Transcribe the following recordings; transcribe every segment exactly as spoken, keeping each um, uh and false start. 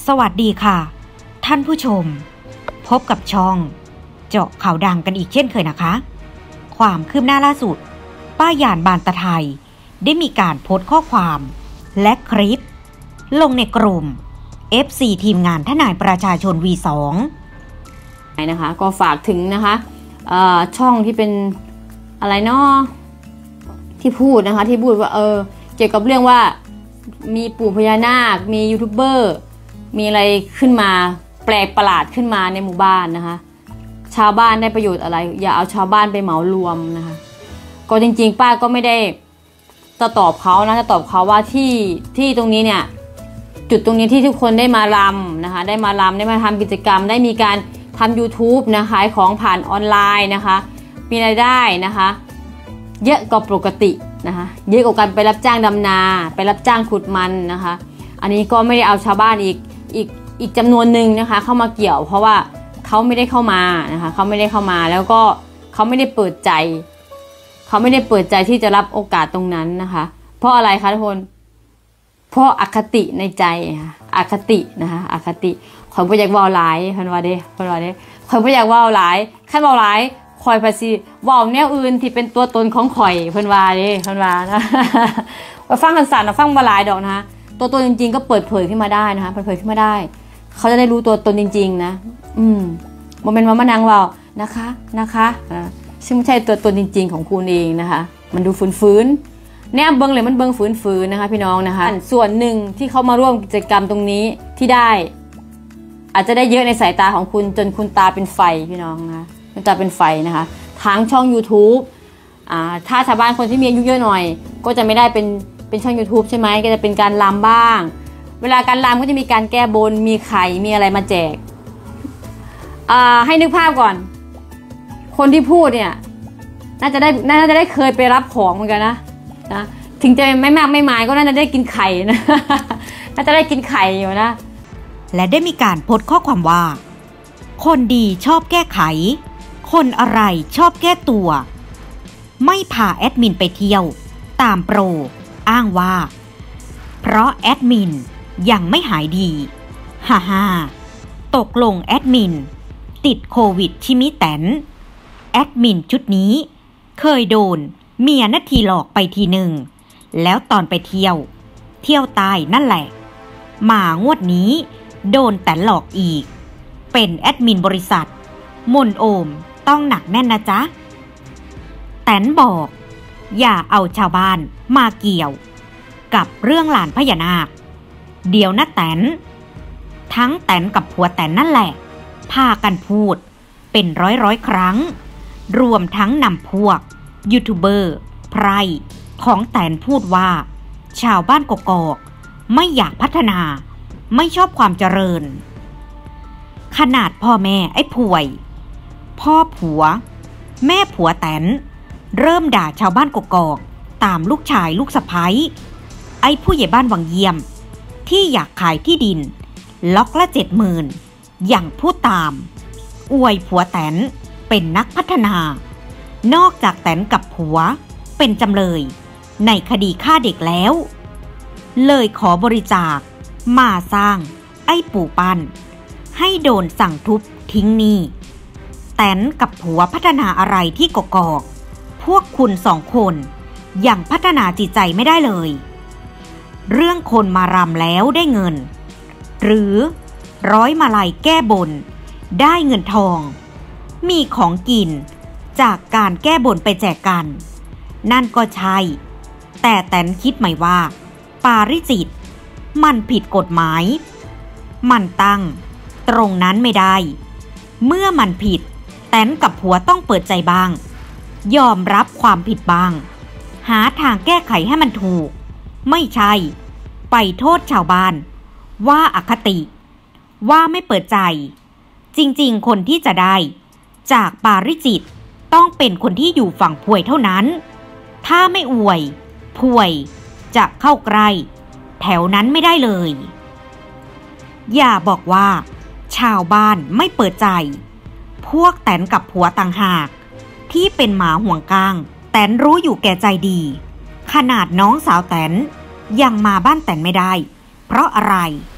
สวัสดีค่ะท่านผู้ชมพบกับช่องเจาะข่าวดังกันอีกเช่นเคยนะคะความคืบหน้าล่าสุดป้าหยาดบานตะไทยได้มีการโพสต์ข้อความและคลิปลงในกลุ่ม เอฟ ซี ทีมงานทนายประชาชน วี สองนะคะก็ฝากถึงนะคะช่องที่เป็นอะไรเนาะที่พูดนะคะที่พูดว่าเออเกี่ยวกับเรื่องว่ามีปู่พญานาคมียูทูบเบอร์มีอะไรขึ้นมาแปลกประหลาดขึ้นมาในหมู่บ้านนะคะชาวบ้านได้ประโยชน์อะไรอย่าเอาชาวบ้านไปเหมารวมนะคะก็จริงๆป้าก็ไม่ได้จะตอบเขานะจะตอบเขาว่าที่ที่ตรงนี้เนี่ยจุดตรงนี้ที่ทุกคนได้มารำนะคะได้มารำได้มาทำกิจกรรมได้มีการทำ ยูทูบ นะคะขายของผ่านออนไลน์นะคะมีรายได้นะคะเยอะกว่าปกตินะคะเยอะกว่าการไปรับจ้างดำนาไปรับจ้างขุดมันนะคะอันนี้ก็ไม่ได้เอาชาวบ้านอีกอีกอีกจำนวนหนึ่งนะคะเข้ามาเกี่ยวเพราะว่าเขาไม่ได้เข้ามานะคะเขาไม่ได้เข้ามาแล้วก็เขาไม่ได้เปิดใจเขาไม่ได้เปิดใจที่จะรับโอกาสตรงนั้นนะคะเพราะอะไรคะทุกคนเพราะอคติในใจค่ะอคตินะคะอคติข่อยบ่อยากเว้าหลายเพิ่นว่าเด้เพิ่นว่าเด้ข่อยบ่อยากเว้าหลายคันเว้าหลายข่อยภาษีเว้าแนวอื่นที่เป็นตัวตนของข่อยเพิ่นว่าเด้เพิ่นว่านะว่าฟังสั้นๆฟังบ่หลายดอกนะคะตัวตนจริงๆก็เปิดเผยขึ้นมาได้นะคะเปิดเผยขึ้นมาได้เขาจะได้รู้ตัวตนจริงๆนะอืมบ่แม่นว่ามานั่งเว้านะคะนะคะอ่าซึ่งไม่ใช่ตัวตนจริงๆของคุณเองนะคะมันดูฟื้นๆแนมเบิ่งเลยมันเบิ่งฟื้นๆนะคะพี่น้องนะคะส่วนหนึ่งที่เขามาร่วมกิจกรรมตรงนี้ที่ได้อาจจะได้เยอะในสายตาของคุณจนคุณตาเป็นไฟพี่น้องนะคะคุณตาเป็นไฟนะคะทางช่อง ยูทูบ อ่าถ้าชาวบ้านคนที่มีอายุเยอะหน่อยก็จะไม่ได้เป็นเป็นช่อง ยูทูบ ใช่ไหมก็จะเป็นการรำบ้างเวลาการรำก็จะมีการแก้บนมีไข่มีอะไรมาแจกอ่าให้นึกภาพก่อนคนที่พูดเนี่ยน่าจะได้น่าจะได้เคยไปรับของเหมือนกันนะนะถึงจะไม่มากไม่หมายก็น่าจะได้กินไข่นะน่าจะได้กินไข่อยู่นะและได้มีการโพสต์ข้อความว่าคนดีชอบแก้ไขคนอะไรชอบแก้ตัวไม่พาแอดมินไปเที่ยวตามโปรอ้างว่าเพราะแอดมินยังไม่หายดีฮ่าฮ่าตกลงแอดมินติดโควิดชิมิแตนแอดมินชุดนี้เคยโดนเมียนาทีหลอกไปทีหนึ่งแล้วตอนไปเที่ยวเที่ยวตายนั่นแหละมางวดนี้โดนแต่หลอกอีกเป็นแอดมินบริษัทมนโอมต้องหนักแน่นนะจ๊ะแตนบอกอย่าเอาชาวบ้านมาเกี่ยวกับเรื่องหลานพญานาคเดี๋ยวนะแตนทั้งแตนกับผัวแตนนั่นแหละพากันพูดเป็นร้อยร้อยครั้งรวมทั้งนำพวกยูทูบเบอร์ไพร่ของแตนพูดว่าชาวบ้านกกอกไม่อยากพัฒนาไม่ชอบความเจริญขนาดพ่อแม่ไอ้ป่วยพ่อผัวแม่ผัวแตนเริ่มด่าชาวบ้านกกอกตามลูกชายลูกสะใภ้ไอ้ผู้ใหญ่บ้านวังเยี่ยมที่อยากขายที่ดินล็อกละเจ็ดหมื่นอย่างพูดตามอวยผัวแตนเป็นนักพัฒนานอกจากแตนกับผัวเป็นจำเลยในคดีฆ่าเด็กแล้วเลยขอบริจาคมาสร้างไอ้ปู่ปันให้โดนสั่งทุบทิ้งนี่แตนกับผัวพัฒนาอะไรที่กกอกพวกคุณสองคนยังพัฒนาจิตใจไม่ได้เลยเรื่องคนมารำแล้วได้เงินหรือร้อยมาลัยแก้บนได้เงินทองมีของกินจากการแก้บนไปแจกกันนั่นก็ใช่แต่แตนคิดไหมว่าปาริจิตมันผิดกฎหมายมันตั้งตรงนั้นไม่ได้เมื่อมันผิดแตนกับผัวต้องเปิดใจบ้างยอมรับความผิดบ้างหาทางแก้ไขให้มันถูกไม่ใช่ไปโทษชาวบ้านว่าอคติว่าไม่เปิดใจจริงๆคนที่จะได้จากปาริจิตต้องเป็นคนที่อยู่ฝั่งป่วยเท่านั้นถ้าไม่อวยป่วยจะเข้าใกล้แถวนั้นไม่ได้เลยอย่าบอกว่าชาวบ้านไม่เปิดใจพวกแตนกับผัวต่างหากที่เป็นหมาห่วงก้างแตนรู้อยู่แก่ใจดีขนาดน้องสาวแตนยังมาบ้านแตนไม่ได้เพราะอะไร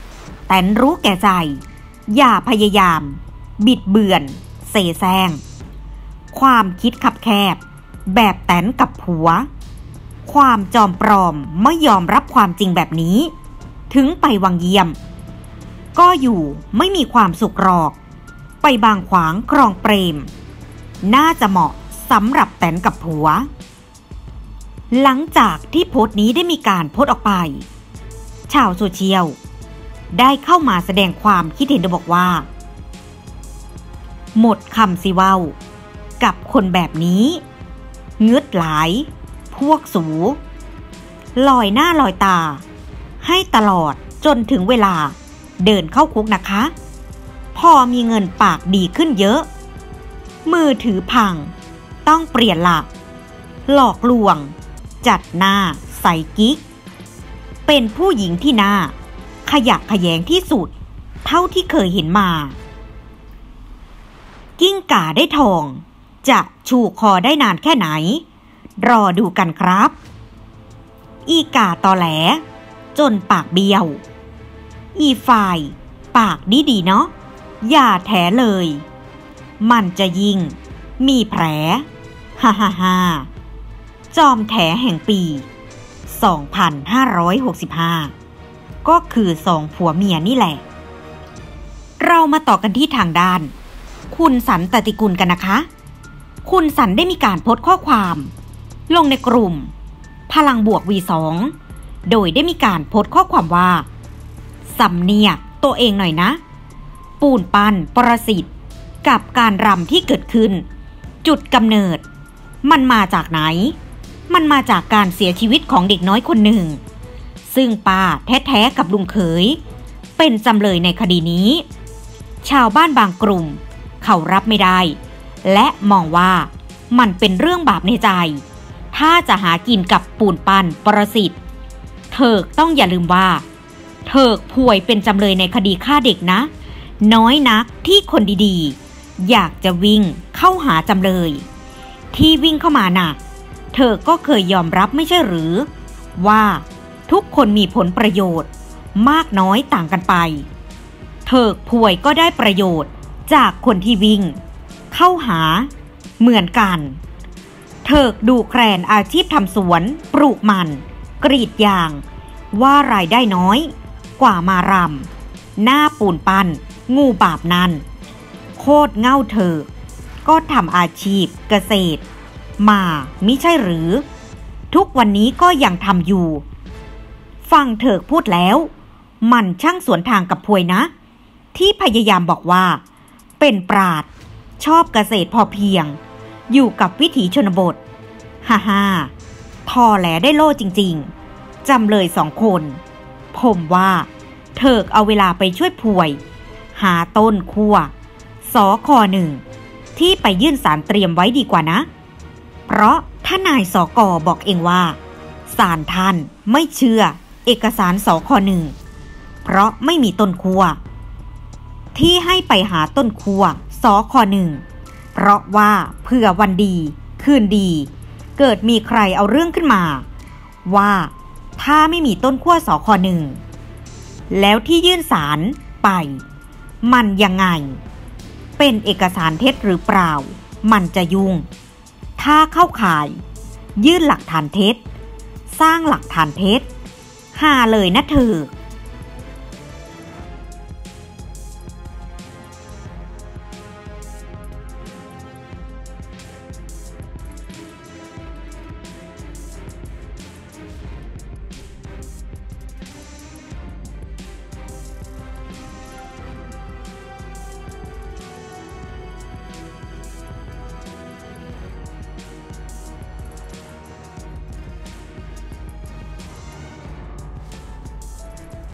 แตนรู้แก่ใจอย่าพยายามบิดเบือนเสแสร้งความคิดขับแคบแบบแตนกับผัวความจอมปลอมไม่ยอมรับความจริงแบบนี้ถึงไปวังเยี่ยมก็อยู่ไม่มีความสุขหรอกไปบางขวางครองเปรมน่าจะเหมาะสำหรับแตนกับผัวหลังจากที่โพสต์นี้ได้มีการโพสต์ออกไปชาวโซเชียลได้เข้ามาแสดงความคิดเห็นโดยบอกว่าหมดคำสิเว้ากับคนแบบนี้เงืดหลายพวกสูลอยหน้าลอยตาให้ตลอดจนถึงเวลาเดินเข้าคุกนะคะพอมีเงินปากดีขึ้นเยอะมือถือพังต้องเปลี่ยนละหลอกลวงจัดหน้าใส่กิ๊กเป็นผู้หญิงที่หน้าขยะแขยงที่สุดเท่าที่เคยเห็นมากิ้งก่าได้ทองจะชูคอได้นานแค่ไหนรอดูกันครับอีกาตอแหลจนปากเบี้ยวอีฝ่ายปากดีดีเนาะอย่าแถเลยมันจะยิงมีแผลฮ่าฮ่าฮ่าจอมแถแห่งปีสองพันห้าร้อยหกสิบห้าก็คือสองผัวเมียนี่แหละเรามาต่อกันที่ทางด้านคุณสันตติกุลกันนะคะคุณสันได้มีการโพสต์ข้อความลงในกลุ่มพลังบวก วี สอง โดยได้มีการโพสต์ข้อความว่าสำเนียกตัวเองหน่อยนะปูนปั้นปรสิตกับการรำที่เกิดขึ้นจุดกำเนิดมันมาจากไหนมันมาจากการเสียชีวิตของเด็กน้อยคนหนึ่งซึ่งป้าแท้ๆกับลุงเขยเป็นจำเลยในคดีนี้ชาวบ้านบางกลุ่มเขารับไม่ได้และมองว่ามันเป็นเรื่องบาปในใจถ้าจะหากินกับปูนปั้นปรสิตเถิกต้องอย่าลืมว่าเถิกป่วยเป็นจำเลยในคดีฆ่าเด็กนะน้อยนักที่คนดีๆอยากจะวิ่งเข้าหาจำเลยที่วิ่งเข้ามาน่ะเธอก็เคยยอมรับไม่ใช่หรือว่าทุกคนมีผลประโยชน์มากน้อยต่างกันไปเธอป่วยก็ได้ประโยชน์จากคนที่วิ่งเข้าหาเหมือนกันเธอดูแคลนอาชีพทำสวนปลูกมันกรีดยางว่ารายได้น้อยกว่ามารำหน้าปูนปั้นงูบาปนั้นโคตรเง่าเธอก็ทำอาชีพเกษตรมามิใช่หรือทุกวันนี้ก็ยังทำอยู่ฟังเถิกพูดแล้วมันช่างสวนทางกับพวยนะที่พยายามบอกว่าเป็นปราชญ์ชอบเกษตรพอเพียงอยู่กับวิถีชนบทฮ่าฮ่าทอแหลได้โล่จริงๆจำเลยสองคนผมว่าเถิกเอาเวลาไปช่วยพวยหาต้นขั้วสอคอหนึ่งที่ไปยื่นศาลเตรียมไว้ดีกว่านะเพราะถ้านายสกบอกเองว่าศาลท่านไม่เชื่อเอกสารสคหนึ่งเพราะไม่มีต้นขั้วที่ให้ไปหาต้นขั้วสคหนึ่งเพราะว่าเผื่อวันดีคืนดีเกิดมีใครเอาเรื่องขึ้นมาว่าถ้าไม่มีต้นขั้วสคหนึ่งแล้วที่ยื่นศาลไปมันยังไงเป็นเอกสารเท็จหรือเปล่ามันจะยุ่งถ้าเข้าข่ายยื่นหลักฐานเท็จสร้างหลักฐานเท็จหาเลยนะเธอ